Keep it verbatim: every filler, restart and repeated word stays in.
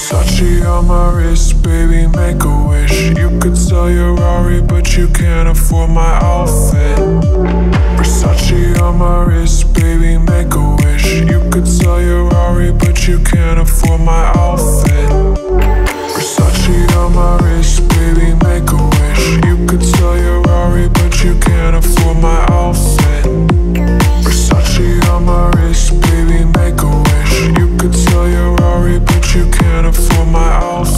Versace on my wrist, baby, make a wish. You could sell your Rari, but you can't afford my outfit. Versace on my wrist, baby, make a wish. You could sell your Rari, but you can't afford my outfit. Versace on my wrist, baby, make a wish. You could sell your Rari, but you can't afford my outfit. Versace on my wrist, baby, make a wish. You could sell your Rari, but you can't afford my outfit.